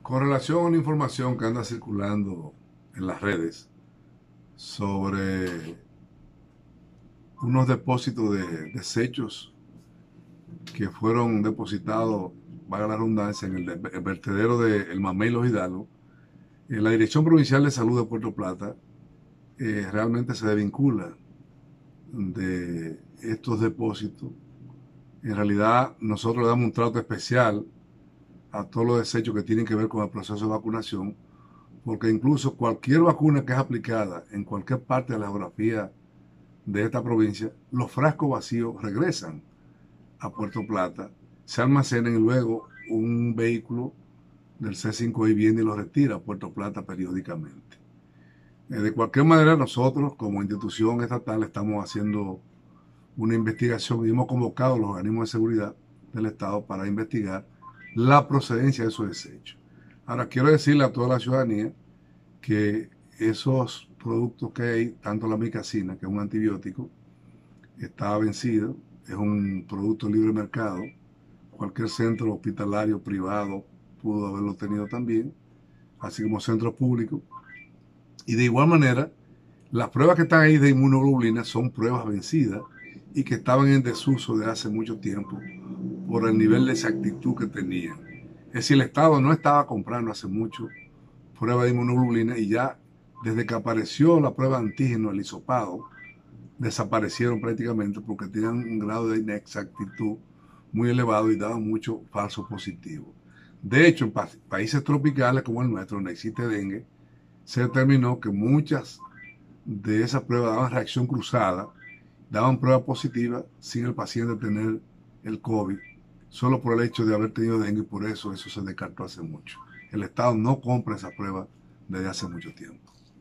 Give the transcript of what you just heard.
Con relación a una información que anda circulando en las redes sobre unos depósitos de desechos que fueron depositados, valga la redundancia, en el vertedero de El Mamey Los Hidalgo, la Dirección Provincial de Salud de Puerto Plata realmente se desvincula de estos depósitos. En realidad, nosotros le damos un trato especial a todos los desechos que tienen que ver con el proceso de vacunación, porque incluso cualquier vacuna que es aplicada en cualquier parte de la geografía de esta provincia, los frascos vacíos regresan a Puerto Plata, se almacenan y luego un vehículo del C5I viene y los retira a Puerto Plata periódicamente. De cualquier manera, nosotros como institución estatal estamos haciendo una investigación y hemos convocado a los organismos de seguridad del Estado para investigar la procedencia de esos desechos. Ahora, quiero decirle a toda la ciudadanía que esos productos que hay, tanto la micacina, que es un antibiótico, está vencido, es un producto de libre mercado, cualquier centro hospitalario privado pudo haberlo tenido también, así como centros públicos, y de igual manera, las pruebas que están ahí de inmunoglobulina son pruebas vencidas y que estaban en desuso de hace mucho tiempo por el nivel de exactitud que tenían. Es decir, el Estado no estaba comprando hace mucho pruebas de inmunoglobulina y ya desde que apareció la prueba de antígeno, el hisopado, desaparecieron prácticamente porque tenían un grado de inexactitud muy elevado y daban mucho falso positivo. De hecho, en países tropicales como el nuestro, donde existe dengue, se determinó que muchas de esas pruebas daban reacción cruzada, daban prueba positiva sin el paciente tener el COVID, solo por el hecho de haber tenido dengue, y por eso se descartó hace mucho. El Estado no compra esa prueba desde hace mucho tiempo.